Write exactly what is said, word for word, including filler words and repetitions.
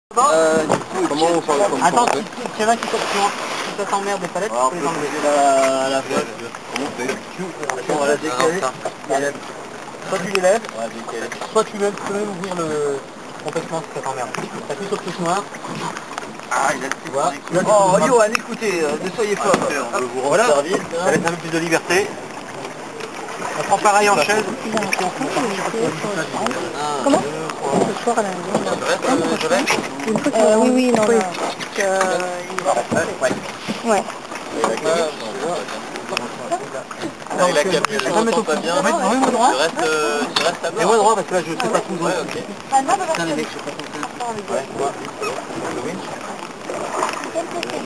Euh, du coup, comment on s'en comment Attends, on si fait il y en a qui si ça t'emmerde des palettes, Alors, tu on peux les peut enlever. lever la, la flèche. Comment on fait On va la décaler. Allez. Soit tu les lèves, On va la décaler. soit tu, même, tu peux même ouvrir le complètement si ça t'emmerde. T'appuies sur le touche noir. Ah, il a le Tu vois. Oh, Johan, écoutez, euh, ne soyez pas... On veut vous rendre Voilà. service, ça laisse un peu plus de liberté. On prend pareil en chaise. Comment Ce soir à la maison, Je reste, euh, je reste. une fois euh, oui, oui, non, non. Euh, Ouais. ouais. Avec la cam, je m'entends pas bien. moi droit. Tu restes, euh, tu restes à bord. Et moi droit parce que là je sais pas tout. Ouais, ok. Ah non, Putain les mecs, je sais pas tout. Ouais, quoi. Le winch.